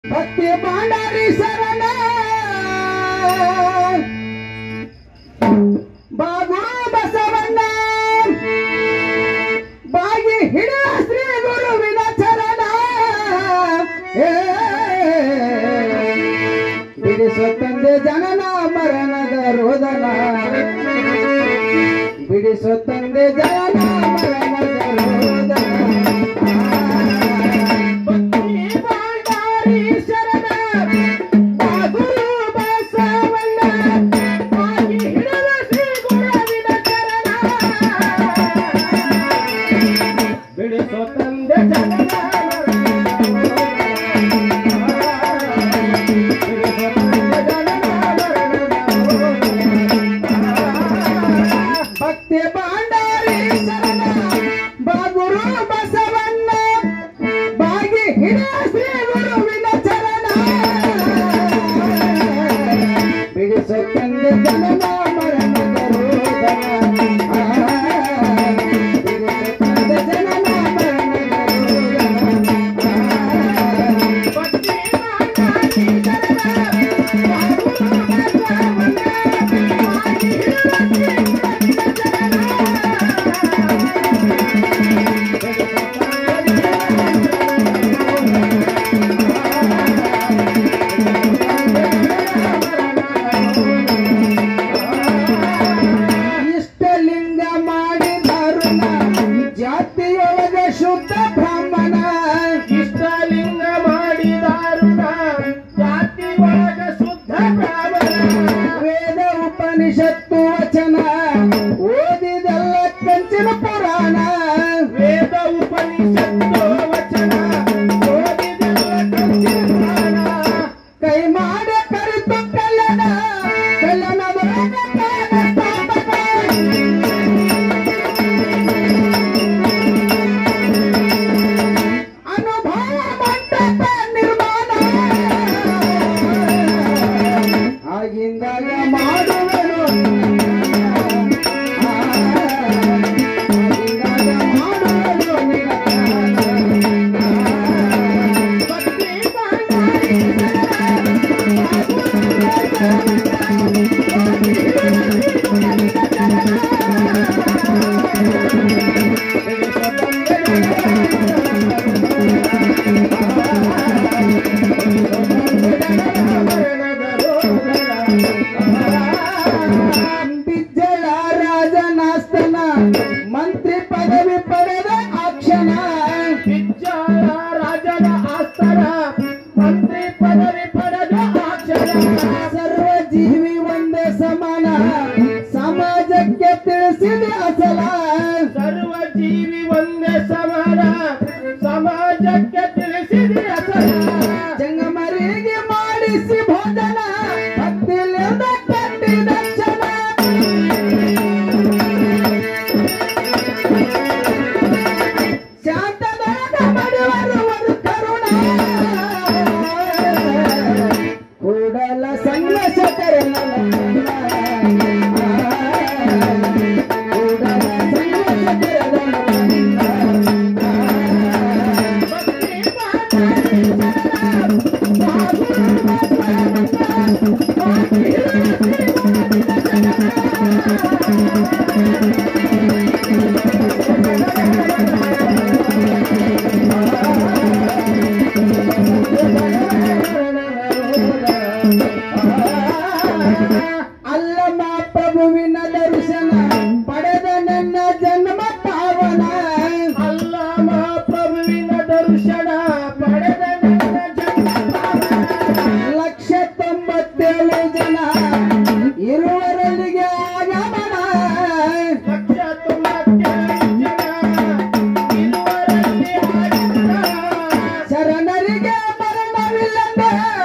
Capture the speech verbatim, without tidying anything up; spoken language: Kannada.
ಭಕ್ತಿ ಬಾಂಡಾರಿ ಶರಣ ಬಾಗು ಬಸವಣ್ಣ ಬಾಗಿ ಹಿಡಿದ ಶ್ರೀ ಗುರುವಿನ ಚರಣ ಬಿಡಿಸೋ ತಂದೆ ಜನನ ಮರಣದ ರೋದನ ಬಿಡಿಸೋ ತಂದೆ ಜನನ ಮರಣದ ರೋದನ ಉಪನಿಷತ್ತು ವಚನ ಓದಿದೆಲ್ಲ ಕಂಚಿನ ಪುರಾಣ ವೇದ ಉಪನಿಷತ್ತು ವಚನ ಓದಿದೆಲ್ಲ ಕಂಚಿನ ಪುರಾಣ ಕೈ ಮಾಡಿ ಕರಿತು ಕಲ್ಯಾಣ ಕಲ್ಯಾಣದ ಅನುಭವ ಮಂಟಪ ನಿರ್ಮಾಣ ಆಗಿಂದಾಗ ಬಿಜ್ಜಳ ರಾಜನಾಸ್ತನ ಮಂತ್ರಿ ಪದವಿ ಪಡೆದ ಅಕ್ಷಣ ಬಿಜ್ಜಳ ರಾಜನ ಆಸ್ತನ ಮಂತ್ರಿ ಪದವಿ ಪಡೆದ ಅಕ್ಷಣ ಸರ್ವ ಜೀವಿ ಒಂದೇ ಸಮಾನ ಸಮಾಜಕ್ಕೆ ತಿಳಿಸಿದ ಅಸಲ ಸರ್ವ ಜೀವಿ ಒಂದೇ ಸಮಾನ ಸಮಾಜಕ್ಕೆ ತಿಳಿಸಿದ ಅಸಲ ಜಂಗಮರಿಗೆ ಮಾಡಿಸಿ ಭೋಜನ ಭಕ್ತಿಲಿಂದ ಕಟ್ಟಿದ ಕ್ಷಣ ಶಾಂತದಾದ ಮಡಿವರುವರು ಕರುಣ ಕೂಡಲ ಸಂಗಸ ಕರಣ ಅಲ್ಲಮ ಪ್ರಭುವಿನ ದರ್ಶನ ಪಡೆದ ನನ್ನ ಜನ್ಮ ಪಾವನ ಅಲ್ಲಮ ಪ್ರಭುವಿನ ದರ್ಶನ ಪಡೆದ ನನ್ನ ಜನ್ಮ ಪಾವನ ಲಕ್ಷ ತೊಂಬತ್ತೇಳು ಜನ ಇರುವರಲ್ಲಿಗೆ ಆಗಮನ ಲಕ್ಷ ತೊಂಬತ್ತೇಳು ಜನ ಇರುವರಲ್ಲಿ ಆಗಮನ ಶರಣರಿಗೆ ಮರಣವಿಲ್ಲದ